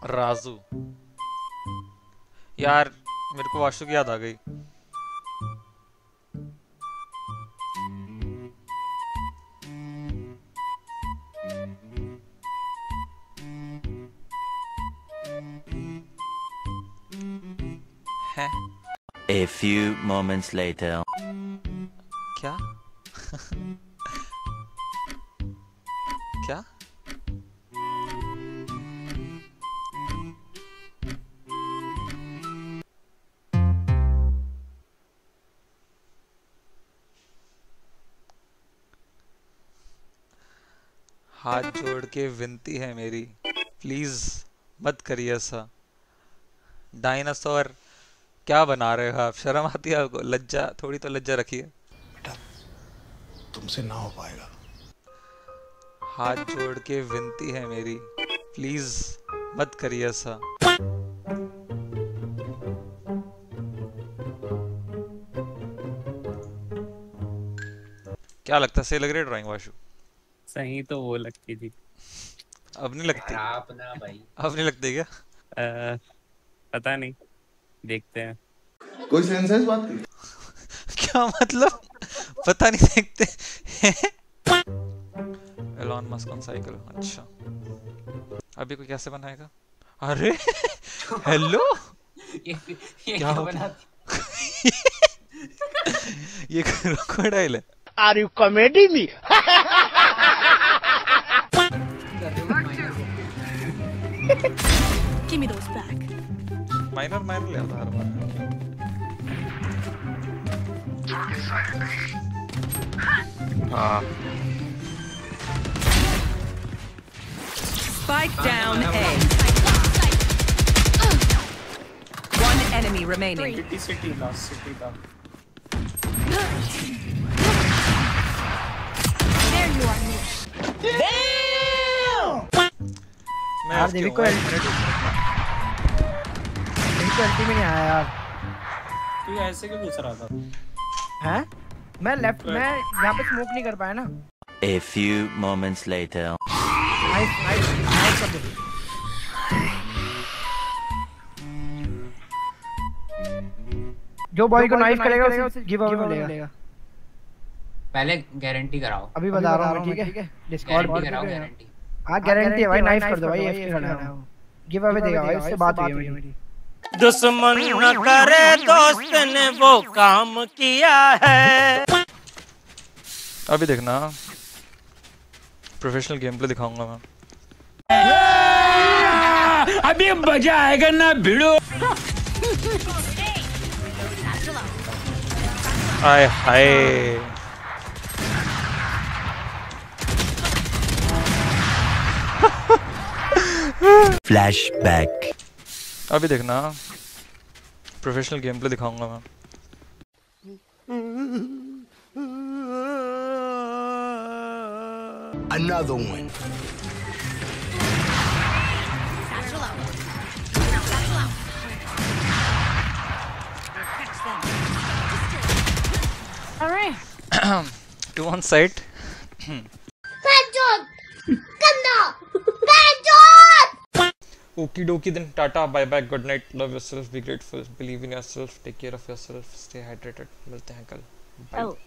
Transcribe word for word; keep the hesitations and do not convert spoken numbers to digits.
राजू यार मेरे को वाशु की याद आ गई। है A few moments later. क्या क्या हाथ जोड़ के विनती है मेरी, प्लीज मत करिए ऐसा। डायनासोर क्या बना रहे हो आप? शर्म आती है आपको? लज्जा, थोड़ी तो लज्जा रखिए। बेटा तुमसे ना हो पाएगा। हाथ जोड़ के विनती है मेरी, प्लीज मत करिए ऐसा। क्या लगता है, सही लग रही है ड्राइंग वाशु? सही तो वो लगती थी। अब नहीं लगती? खराब ना भाई। अब नहीं लगती क्या? आ, पता नहीं, देखते हैं। कोई सेंस है इस बात की? क्या मतलब? पता नहीं देखते एलॉन मस्क ऑन साइकिल। अच्छा अभी कोई कैसे बनाएगा? अरे हेलो ये, ये क्या हो गया? ये क्रोकोडाइल है। Are you comedy me? Give me those back. Minor minor ले आता हर बार। हाँ Spike down A. One enemy remaining. City city last city था। There you are, Nish. यार देवी को देवी को अल्टी में नहीं आया यार। तू ऐसे क्यों घुस रहा था? हैं? मैं लेफ्ट में यहाँ पे स्मोक नहीं कर पाया ना। A few moments later. Nice nice nice कर दो। जो बॉय को नाइफ करेगा उसे गिव अवे मिलेगा। पहले गारंटी कराओ। अभी बता रहा हूँ मैं, ठीक है? डिस्कॉर्ड गारंटी कराओ गारंटी। हाँ गारंटी है भाई, नाइफ कर दो भाई। एफके खड़ा है, गिव अवे देगा भाई, उससे बात हुई है मेरी। दुश्मन न करे दोस्त ने वो काम किया है। अभी देखना प्रोफेशनल गेम प्ले दिखाऊंगा मैं। अभी मजा आएगा ना भिड़ो। आए हाय Flashback. अभी देखना प्रोफेशनल गेम प्ले दिखाऊंगा मैं। Another one. All right. Two on site. Okie dokie then, tata, bye bye, good night, love yourself, be grateful, believe in yourself, take care of yourself, stay hydrated. मिलते हैं कल, bye. Oh.